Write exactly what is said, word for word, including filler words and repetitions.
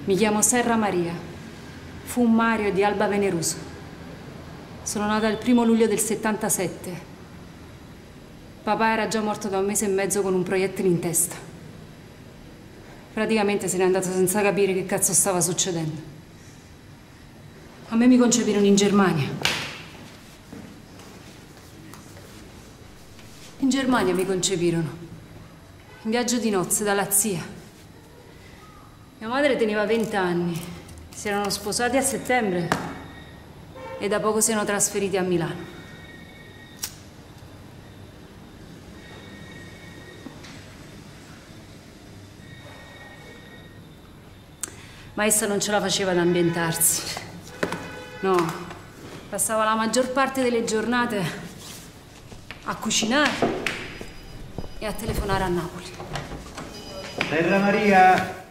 Mi chiamo Serra Maria. Fu un Mario di Alba Veneruso. Sono nata il primo luglio del settantasette. Papà era già morto da un mese e mezzo con un proiettile in testa. Praticamente se n'è andato senza capire che cazzo stava succedendo. A me mi concepirono in Germania. In Germania mi concepirono. In viaggio di nozze dalla zia. Mia madre teneva venti anni. Si erano sposati a settembre e da poco si erano trasferiti a Milano. Ma essa non ce la faceva ad ambientarsi. No, passava la maggior parte delle giornate a cucinare e a telefonare a Napoli. Serra Maria!